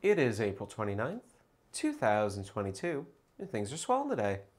It is April 29th, 2022, and things are swell today.